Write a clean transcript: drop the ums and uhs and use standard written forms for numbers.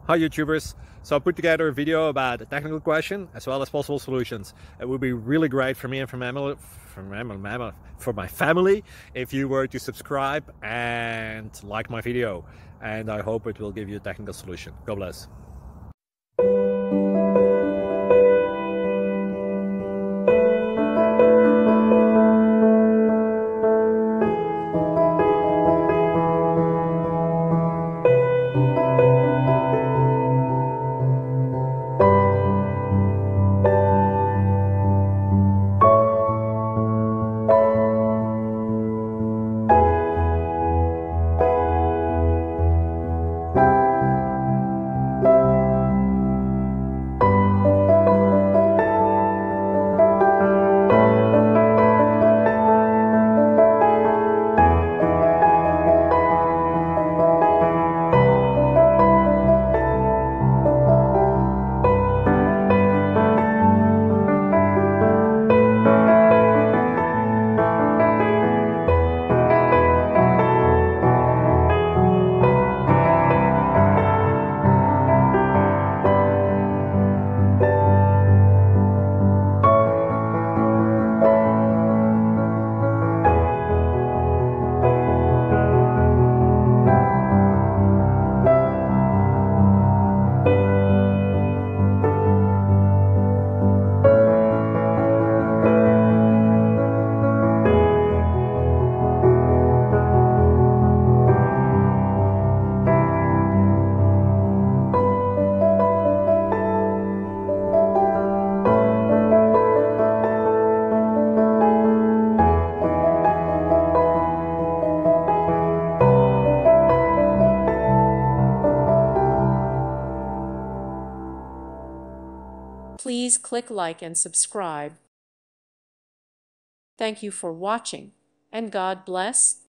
Hi YouTubers. So I put together a video about a technical question as well as possible solutions. It would be really great for me and for my family if you were to subscribe and like my video, and I hope it will give you a technical solution. God bless. Please click like and subscribe. Thank you for watching, and God bless.